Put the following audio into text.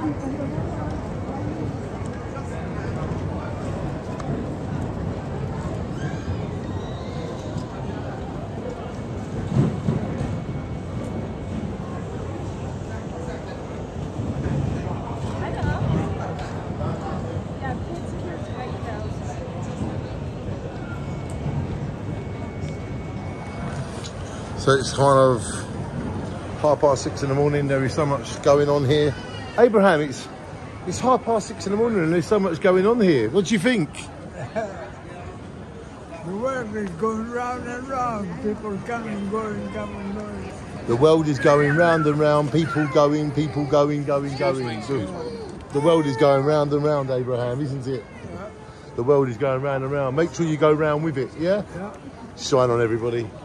So it's kind of 6:30 in the morning. There is so much going on here. Abraham, it's 6:30 in the morning and there's so much going on here. What do you think? The world is going round and round. People coming, going, coming, going. The world is going round and round. People going, going. The world is going round and round, Abraham, isn't it? Yeah. The world is going round and round. Make sure you go round with it, yeah? Yeah. Shine on, everybody.